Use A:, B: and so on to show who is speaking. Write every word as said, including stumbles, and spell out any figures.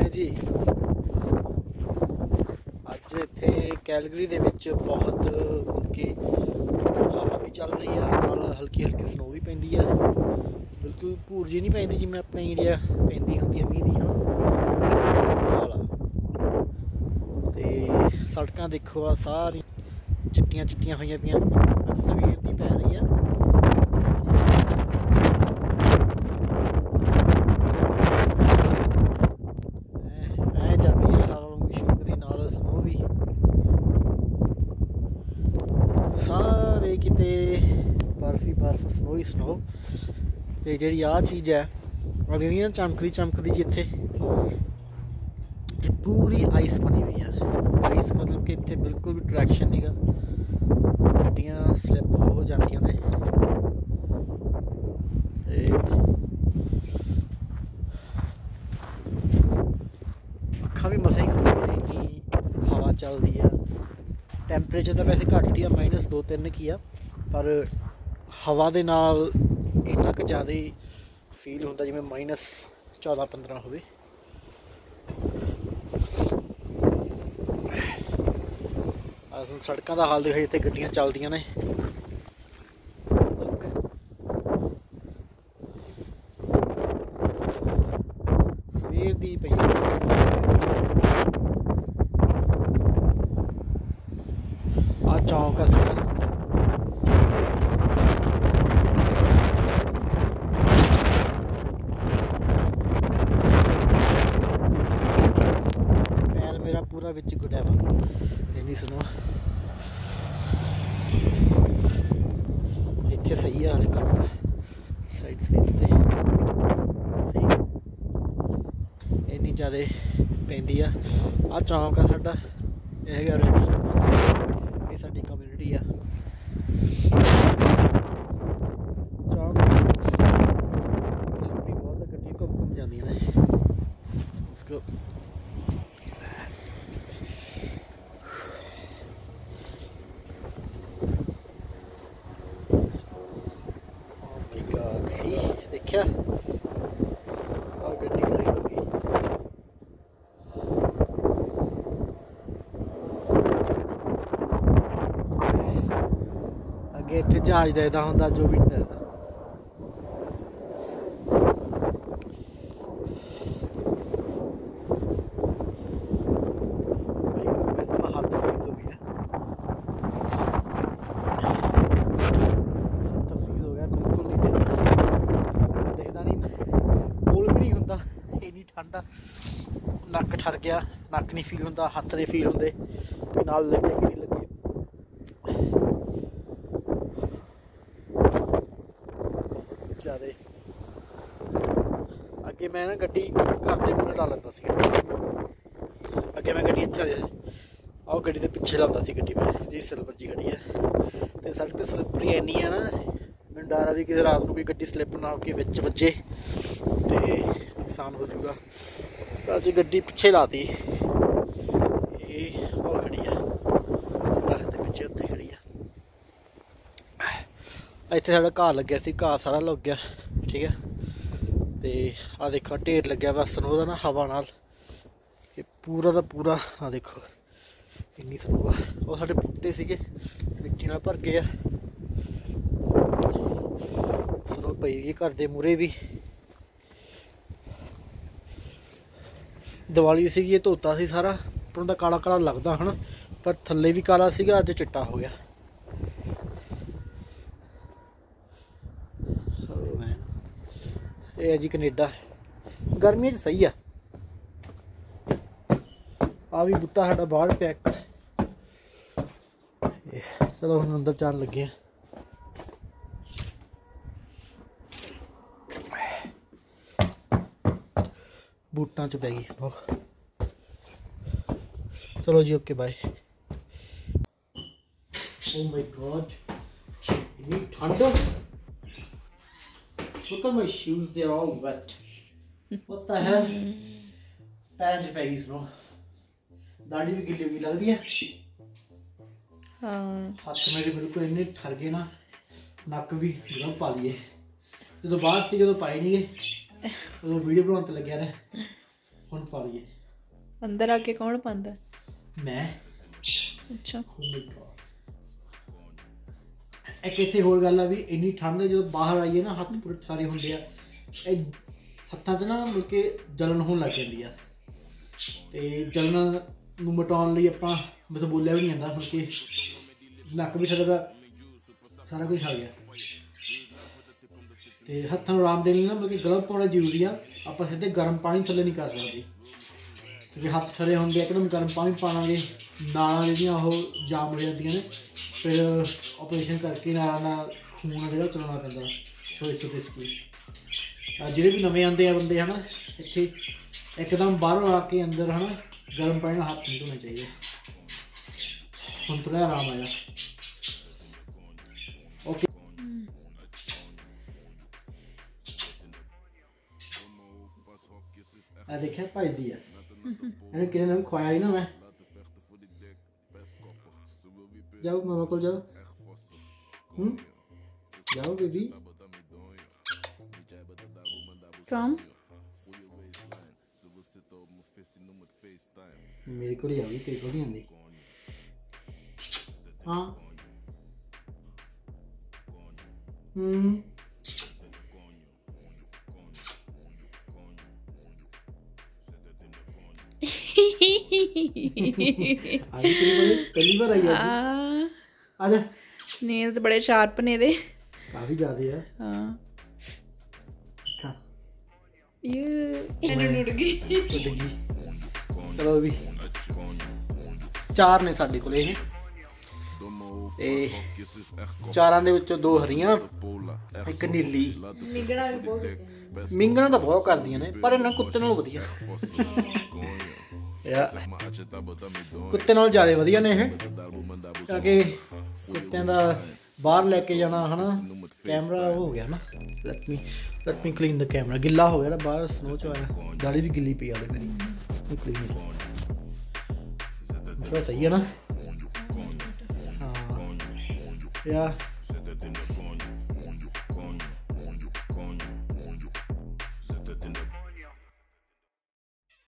A: जी अज इत्थे कैलगरी दे विच बहुत कि हवा भी चल रही है, नाल हल्की हल्की स्नो भी पैंदी है। बिल्कुल भूर जी नहीं पैंदी जिवें अपने इंडिया पैंदी होंदी है मींह दी हां। ते सड़कां देखो आ सारी चिट्टियां चिट्टियां होईयां पियां, अज सवेर दी पै रही है। सारे किते बर्फ ही बर्फ, स्नो ही स्नो। तो जी आ चीज़ है अगली ना चमकदी चमकदी जी इत्थे पूरी आइस बनी हुई है। आइस मतलब कि इत्थे बिल्कुल भी डायरैक्शन नहीं गा, गड्डियां स्लिप हो जांदियां ने। अखां भी मसां ही खुलदियां ने कि हवा चलदी है। टैंपरेचर तो वैसे घट ही आ, माइनस दो तीन की आ, पर हवा दे नाल इन्ना क ज़्यादा फील होंदा जिवें माइनस चौदह पंद्रह होवे। सड़कों का हाल दिखाई, इत्थे गड्डियां चलदियां ने। सवेर दी पई आ चौंक है साडा। पैर मेरा पूरा विच गुड्या वा, इन्नी सुनो इत्थे सही है हल्का साइड साइड ते इन्नी ज़्यादा पैंदी आ। आ चौंक आ साडा, यह है रेस्ट ये साडी कम्यूनिटी आ। चौंक सैलूटी बहुत गड्डियां घुम घुम जांदियां ने। इसको देखिया गड्डी खड़ी हो गई। अगे इत्थे जहाज देखदा हुंदा जो भी देखदा। हाथ फ्रीज हो गया, फ्रीज हो गया बिल्कुल नहीं देखदा नहीं, कोल भी नहीं हुंदा, इन्नी ठंड आ। नक ठर गया, नक नहीं फील होंदा, हत्थ नहीं फील होंदे नाल लगे कि नहीं लगे। ज़्यादा अगे मैं ना गड्डी घर के मूहरे ला लैंदा सी। अगे मैं गड्डी इत्थे आओ गड्डी के पिछे लांदा सी गड्डी मैं जी सिल्वर जी गड्डी है। तो सड़क तो स्लिपरी इन्नी है ना, मैं डर आ भी कि रात को कोई गड्डी स्लिप ना होके विच वजे तो नुकसान हो जाऊगा। अज गड्डी पिछे लाती, वो खड़ी है पिछे उत्ते खड़ी है। इत्थे साढ़ा घाह लग्या सी, घाह सारा लग गया ठीक है। तो आ देखो ढेर लग्या वा स्नो दा ना हवा नाल, कि पूरा दा पूरा आ देखो इन्नी स्नो आ। वो साढ़े बूटे सीगे मिट्टी नाल भर गए आ, स्नो पई गई घर दे मूहरे भी। दिवाली सीगी धोता सी सारा, पर उनका काला काला लगदा है ना, पर थल्ले भी काला सीगा, अज चिट्टा हो गया। ये जी कनेडा गर्मियों सही है। आ भी बूटा साडा बाहर पैक, चलो हम अंदर जान लगे। बूटा च पै गई स्नो। चलो जी okay bye. Oh my god, इतनी ठंड। Look at my shoes, they're all wet. What the hell? पैरों च पै गई स्नो, दाढ़ी भी गिल्ली होगी लगती है। हाथ मेरे बिल्कुल इन्ने ठर गए ना, नक भी ग्लव पा लिए। जो बाहर से जो पाए नहीं गए, वो वीडियो बनाने लगे रहे, हुण पा लिए।
B: अंदर आके कौन पांदा?
A: मैं।
B: अच्छा
A: एक इत्थे होर गल आ भी इन्नी ठंड जो बाहर आइए ना हत्थ पूरे ठारे होंदे आ हत्थां 'ਚ ना मतलब कि जलन होण लग जांदी आ ते जलन नूं मिटाउण लई आपां मैं तो बोलिया भी नहीं आंदा मतलब कि नक्क भी ठरा सारा कुछ आ गया ते हत्थां नूं आराम देने लई ना मतलब कि गलव पाउणा जरूरी आ आपां सीधे गर्म पानी थल्ले नहीं कर सकदे क्योंकि हत्थ ठरे होंदे एकदम गर्म पानी पावांगे नालां जेहड़ियां ओह जाम हो जांदियां ने फिर ऑपरेशन करके नालां दा खून जेहड़ा चलाना पैंदा सो इस रिस्की ਜਿਹੜੇ भी नवे आते हैं बंदे है ना इत्थे एकदम बाहरों आके अंदर है ना गर्म पानी हाथ नहीं धोने चाहिए हम थोड़ा आराम आया ओके आ देखिए भजदी है इन्हें किने दिन खुआया ही ना मैं जाओ मामा को जाओ हम्म जाओ बेबी
B: काम
A: मेरे को ही आ गई तेरे को नहीं आती हाँ हम्म आई पहली बार आई आज आजा
B: नेल्स बड़े शार्प ने दे
A: काफी ज्यादा है
B: हाँ ये उड़ गई
A: चलो भी चार ने साडे कोल ਇਹ ਤੇ ਚਾਰਾਂ ਦੇ ਵਿੱਚੋਂ ਦੋ ਹਰੀਆਂ ਇੱਕ ਨੀਲੀ
B: ਮਿੰਗਣਾ ਵੀ ਬਹੁਤ
A: ਮਿੰਗਣਾ ਤਾਂ ਬਹੁਤ ਕਰਦੀਆਂ ਨੇ ਪਰ ਇਹਨਾਂ ਕੁੱਤੇ ਨਾਲੋਂ ਵਧੀਆ ਯਾ ਕੁੱਤੇ ਨਾਲੋਂ ਜ਼ਿਆਦਾ ਵਧੀਆ ਨੇ ਇਹ ਕਿਉਂਕਿ ਕੁੱਤਿਆਂ ਦਾ ਬਾਹਰ ਲੈ ਕੇ ਜਾਣਾ ਹਨਾ कैमरा हो गया ना let me let me clean the camera गिला हो गया ना बाहर स्नो च आया दाढ़ी भी गिली पई आ मेरी क्लीन थोड़ा सही है ना हाँ यार